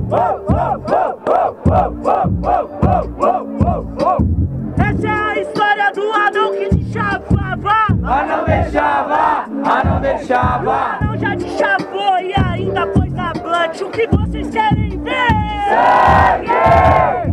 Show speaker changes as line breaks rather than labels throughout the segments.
Essa é a história do anão que te chavava.
Anão deixava, anão deixava.
O anão já te chavou e ainda pôs na blunt. O que vocês querem ver?
Sangue!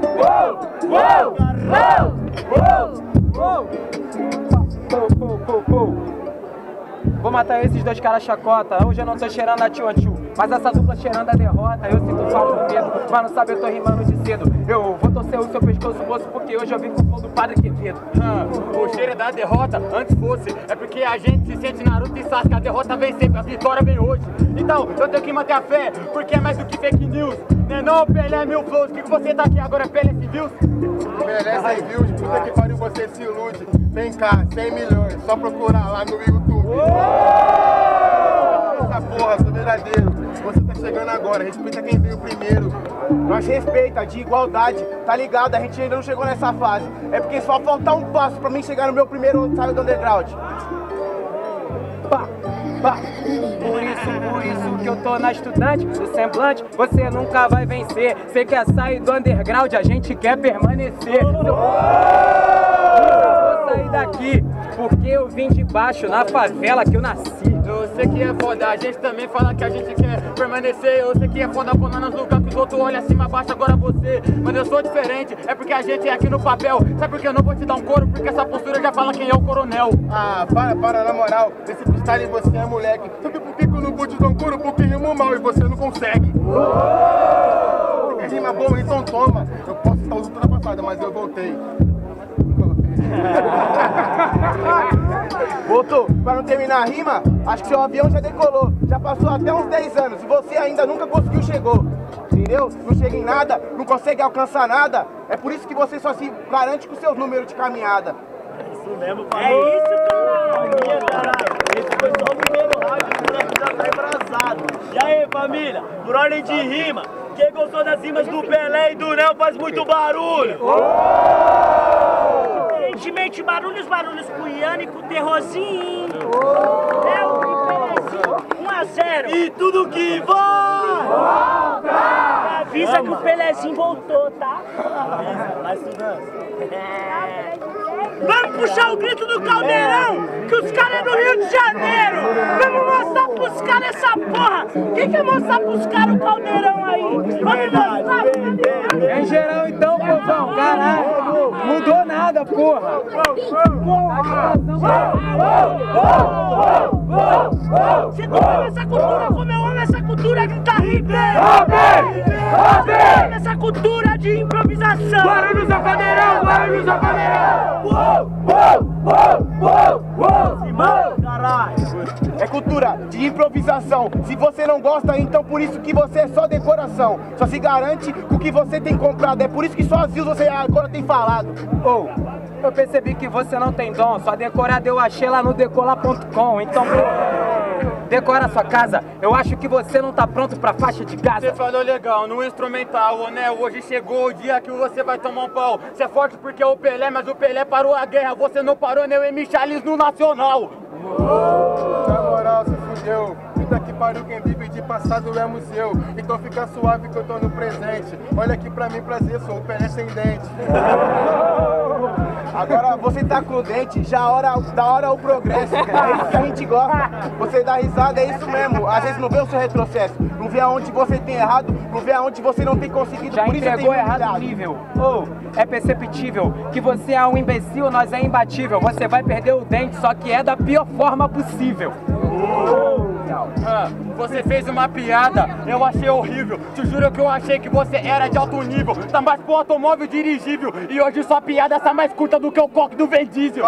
Vou matar esses dois caras chacota. Hoje eu não tô cheirando a tio, mas essa dupla cheirando a derrota. Eu sinto falta do medo, mas não sabe, eu tô rimando de cedo. Eu vou torcer o seu pescoço moço, porque hoje eu vim com o flow do Padre Quevedo.
O cheiro da derrota, antes fosse. É porque a gente se sente Naruto e Sasuke. A derrota vem sempre, a vitória vem hoje. Então, eu tenho que manter a fé, porque é mais do que fake news. Né não, Pelé, mil flows. O que você tá aqui agora, Pelé, sem views?
Pelé sem views, puta que pariu, você se ilude. Vem cá, 100 milhões, só procurar lá no YouTube. Essa porra, sou verdadeiro. Você tá chegando agora, respeita quem veio primeiro.
Nós respeita, de igualdade, tá ligado? A gente ainda não chegou nessa fase. É porque só falta um passo pra mim chegar no meu primeiro ensaio do underground.
Pá, pá. Por isso que eu tô na estudante, do semblante, você nunca vai vencer. Você quer sair do underground, a gente quer permanecer. Eu vou sair daqui, porque eu vim de baixo, na favela que eu nasci.
Eu sei que é foda, a gente também fala que a gente quer permanecer. Eu sei que é foda quando nos lugares que os outros olham acima, abaixo, agora você. Mas eu sou diferente, é porque a gente é aqui no papel. Sabe por que eu não vou te dar um couro? Porque essa postura já fala quem é o coronel.
Ah, para, na moral. Esse freestyle você é moleque. Sabe por que eu não vou te dar um couro? Porque rimo mal e você não consegue. Porque rima boa, então toma. Eu posso estar usando toda passada, mas eu voltei.
Voltou, pra não terminar a rima, acho que seu avião já decolou. Já passou até uns 10 anos e você ainda nunca conseguiu chegou. Entendeu? Não chega em nada, não consegue alcançar nada. É por isso que você só se garante com seus números de caminhada.
Isso mesmo, falou. É isso, caralho. Esse foi só o primeiro round, o moleque já tá embrasado. E aí, família, por ordem de rima, quem gostou das rimas do Pelé e do Nel faz muito barulho. Diferentemente, barulhos com o Ian e com o Terrozinho. Nel e Pelézinho, 1-0. E tudo que vai! Volta! Avisa que o Pelézinho voltou, tá? Vai estudando. Vamos puxar o grito do Caldeirão, que os caras é do Rio de Janeiro. Vamos mostrar pros caras essa porra. Quem quer mostrar pros caras o Caldeirão aí? Vamos mostrar.
Em geral então, povão, caralho, mudou nada, porra.
Você não ama essa cultura como eu amo essa cultura de tá rico. Essa cultura de improvisação.
Barulhos ao Caldeirão, barulhos ao Caldeirão.
Caralho.
É cultura de improvisação. Se você não gosta, então por isso que você é só decoração. Só se garante com o que você tem comprado. É por isso que só as views você agora tem falado.
Eu percebi que você não tem dom. Só decorada eu achei lá no decolar.com. Então, decora a sua casa. Eu acho que você não tá pronto pra faixa de Gaza.
Você falou legal no instrumental, né? Hoje chegou o dia que você vai tomar um pau. Você é forte porque é o Pelé, mas o Pelé parou a guerra. Você não parou, nem o M. Charles no Nacional.
Na moral, se fudeu. Puta que pariu, quem vive de passado é museu. Então fica suave que eu tô no presente. Olha aqui pra mim, prazer, sou o Pelé sem dente.
Agora você tá com o dente, já da hora o progresso. É isso que a gente gosta. Você dá risada, é isso mesmo. Às vezes não vê o seu retrocesso, não vê aonde você tem errado, não vê aonde você não tem conseguido.
Já
por isso
entregou
tem
errado o nível. É perceptível que você é um imbecil, nós é imbatível. Você vai perder o dente, só que é da pior forma possível.
Você fez uma piada, eu achei horrível. Te juro que eu achei que você era de alto nível. Tá mais pro automóvel dirigível. E hoje sua piada está mais curta do que o coque do Vin Diesel.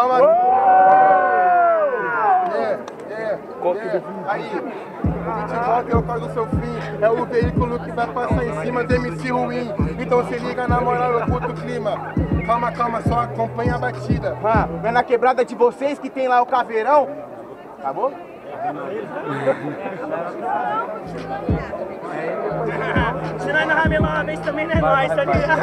Aí, o que te volta é o carro do seu fim. É o veículo que vai passar em cima do MC ruim. Então se liga na moral, eu curto o clima. Calma, só acompanha a batida.
Não é na quebrada de vocês que tem lá o caveirão? Acabou?
Se nós não ramelar uma vez também não é nóis, tá ligado?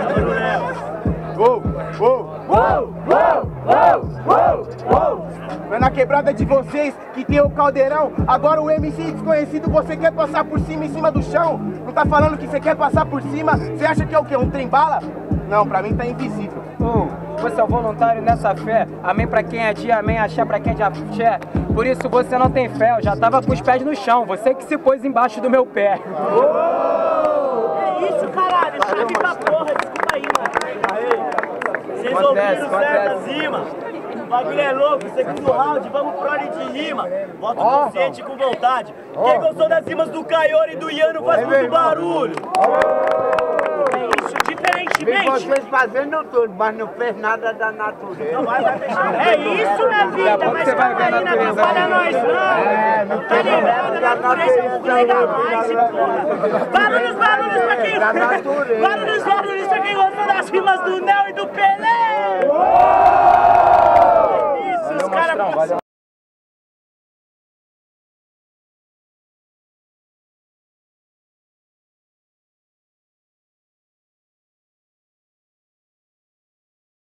Não Mas na quebrada de vocês, que tem o caldeirão, agora o MC desconhecido, você quer passar por cima em cima do chão? Não tá falando que você quer passar por cima? Você acha que é o quê? Um trem-bala? Não, pra mim tá invisível.
Você é um voluntário nessa fé. Amém pra quem é dia, amém axé pra quem é de axé. Por isso você não tem fé, eu já tava com os pés no chão. Você que se pôs embaixo do meu pé.
É isso, caralho. Chave pra porra. Desculpa aí, mano. Vocês ouviram certo as rimas? O bagulho é louco. Segundo round, vamos pro ordem de rima. Voto consciente com vontade. Quem gostou das rimas do Caior e do Iano faz muito barulho. É isso, diferentemente.
Vocês fazendo tudo, mas não fez nada da natureza.
Não vai fechar. É isso, minha vida, mas calma aí, não atrapalha nós não. Tá ligado? A natureza é muito legal mais, porra. Barulhos pra quem... Barulhos pra quem gostou das rimas do Nel e do Pelé.